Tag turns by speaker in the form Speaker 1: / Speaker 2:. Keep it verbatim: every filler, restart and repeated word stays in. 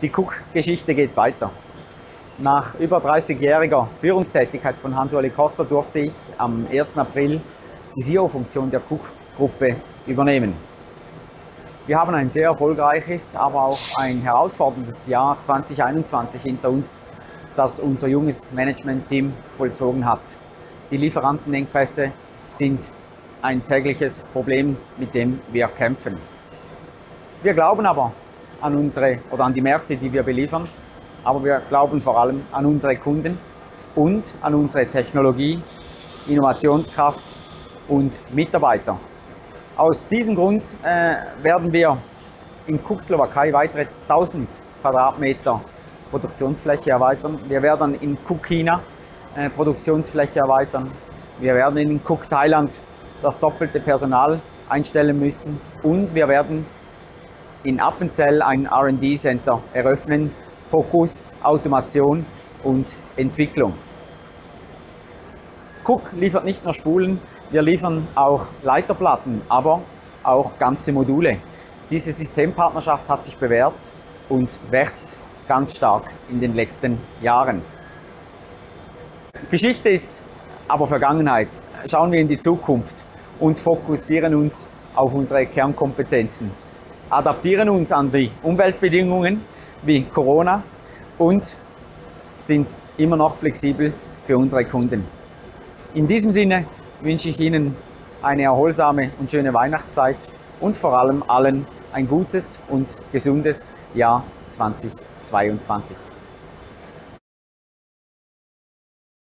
Speaker 1: Die Cook-Geschichte geht weiter. Nach über dreißigjähriger Führungstätigkeit von Hans-Oli Koster durfte ich am ersten April die C E O-Funktion der Cook-Gruppe übernehmen. Wir haben ein sehr erfolgreiches, aber auch ein herausforderndes Jahr zweitausendeinundzwanzig hinter uns, das unser junges Management-Team vollzogen hat. Die Lieferantenengpässe sind ein tägliches Problem, mit dem wir kämpfen. Wir glauben aber an unsere oder an die Märkte, die wir beliefern, aber wir glauben vor allem an unsere Kunden und an unsere Technologie, Innovationskraft und Mitarbeiter. Aus diesem Grund äh, werden wir in Cook Slowakei weitere tausend Quadratmeter Produktionsfläche erweitern. Wir werden in Cook China äh, Produktionsfläche erweitern. Wir werden in Cook Thailand das doppelte Personal einstellen müssen und wir werden in Appenzell ein R und D Center eröffnen, Fokus Automation und Entwicklung. Cook liefert nicht nur Spulen, wir liefern auch Leiterplatten, aber auch ganze Module. Diese Systempartnerschaft hat sich bewährt und wächst ganz stark in den letzten Jahren. Geschichte ist aber Vergangenheit. Schauen wir in die Zukunft und fokussieren uns auf unsere Kernkompetenzen. Adaptieren uns an die Umweltbedingungen wie Corona und sind immer noch flexibel für unsere Kunden. In diesem Sinne wünsche ich Ihnen eine erholsame und schöne Weihnachtszeit und vor allem allen ein gutes und gesundes Jahr zweitausendzweiundzwanzig.